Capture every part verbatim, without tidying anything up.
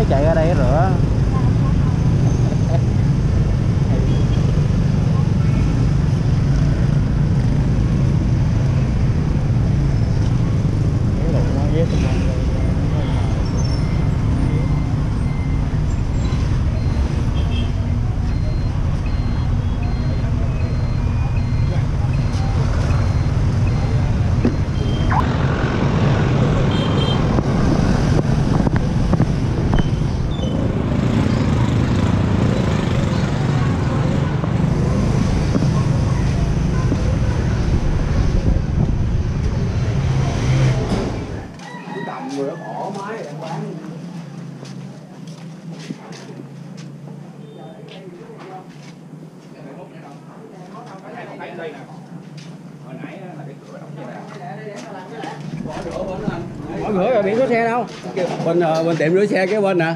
chạy ra đây rửa. Mở cửa rồi, biển số xe đâu? Bên bên tiệm rửa xe kế bên nè.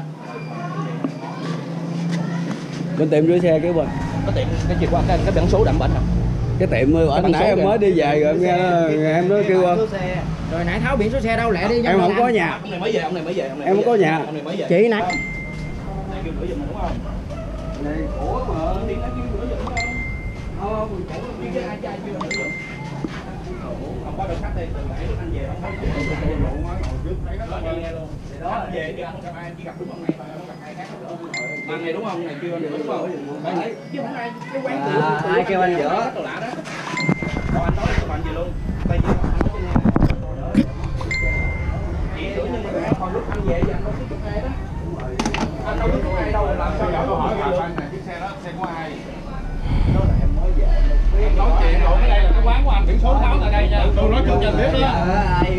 Bên tiệm rửa xe kế bên. Có tiệm cái chìa khóa cái cái biển số đậm bệnh không? Cái tiệm ở nãy em mới đi về rồi em nghe em nói kêu rồi nãy tháo biển số xe đâu lẹ đi. Em không có nhà. Ông này mới về, ông này mới về, ông này. Em không có nhà. Ông này mới về. Chị nãy. Này kêu rửa giùm đúng không? Này ủa mà đi nó kêu rửa giùm không? Không, mình cổ đi với hai chai chưa rửa giùm. Không có được khách đi, từ nãy lúc anh về không có rượu luôn á, ngồi trước thấy nó nghe luôn. Đó về chứ không ai chỉ gặp đúng ông này thôi, không gặp ai khác nữa. Bạn này đúng không? Này kêu anh rửa đúng không? Bạn này chứ không ai cái quán rửa. Ai kêu anh rửa? Đồ lạ đó. Còn anh nói cho bạn gì luôn. Tại vì anh nói cho nghe. Chị rửa nhưng mà còn lúc anh về thì anh nói tiếp ai đó. Anh đâu biết có ai đâu làm sao hỏi câu hỏi bạn này chiếc xe đó xe của ai? Đó là em mới về. Em nói chuyện rồi, cái đây là cái quán của anh biển số tháo tại đây nha. Tôi nói cho anh biết đó.